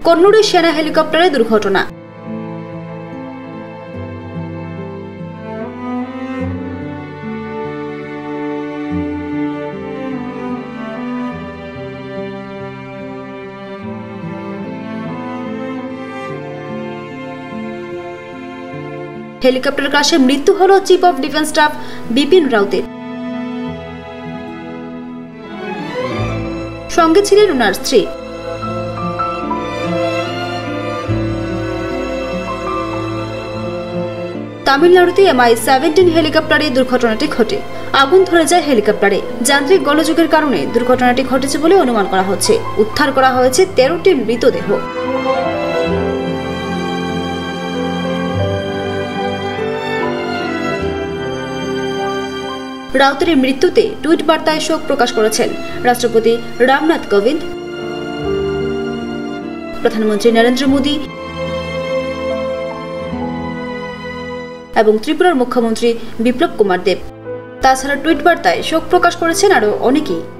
কন্নুরে সেনা হেলিকপ্টারে দুর্ঘটনা। হেলিকপ্টার ক্রাশে মৃত্যু হল chief of defence staff Bipin রাউতের। সঙ্গে ছিলেন ওনার স্ত্রী। তামিলনাড়ুতে MI-17 হেলিকপ্টারে দুর্ঘটনাটি ঘটে। আগুন ধরে যায় হেলিকপ্টারে। যান্ত্রিক গোলযোগের কারণে দুর্ঘটনাটি ঘটেছে বলে অনুমান করা হচ্ছে। উদ্ধার করা হয়েছে 13টি মৃতদেহ। রাউতের মৃত্যুতে টুইট বার্তায় শোক প্রকাশ করেছেন রাষ্ট্রপতি রামনাথ কোবিন্দ, প্রধানমন্ত্রী নরেন্দ্র মোদী এবং ত্রিপুরার মুখ্যমন্ত্রী বিপ্লব কুমার দেব। তাছাড়া টুইট বার্তায় শোক প্রকাশ করেছেন আরও অনেকেই।